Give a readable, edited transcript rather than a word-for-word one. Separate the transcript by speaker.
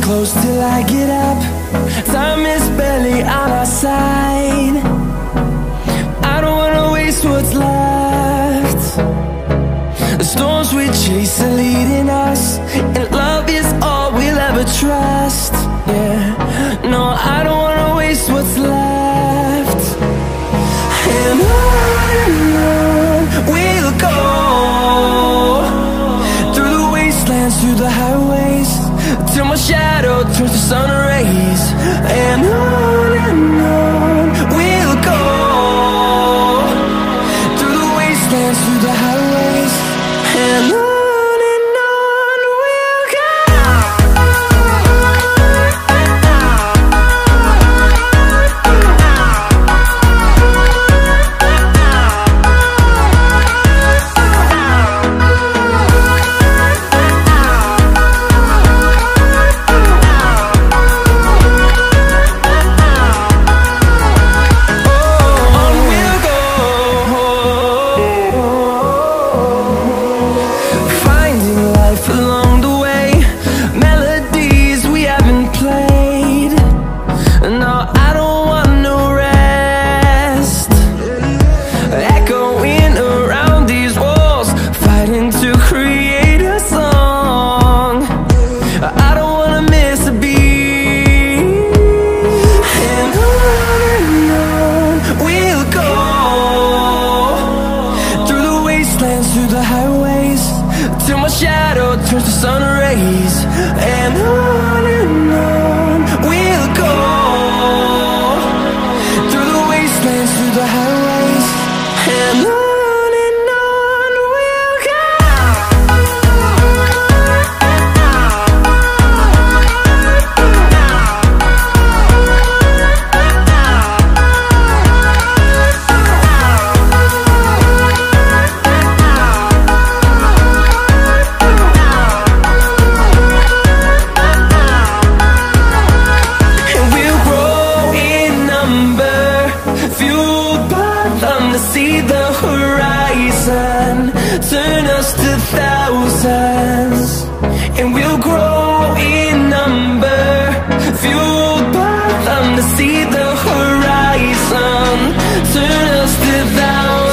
Speaker 1: close till I get up. Time is barely on our side. I don't wanna waste what's left. The storms we chase are leading us, and love is all we'll ever trust. Yeah, no, I don't wanna waste what's left. And on we'll go, through the wastelands, through the highways, till my shadow turns to sun rays. And on we'll go, through the wastelands, through the highways, and on we'll go. Through the highways, till my shadow turns to sun rays. And on we'll go, through the wastelands, through the highways, and on we'll go. See the horizon, turn us to thousands, and we'll grow in number, fueled by them to see the horizon, turn us to thousands.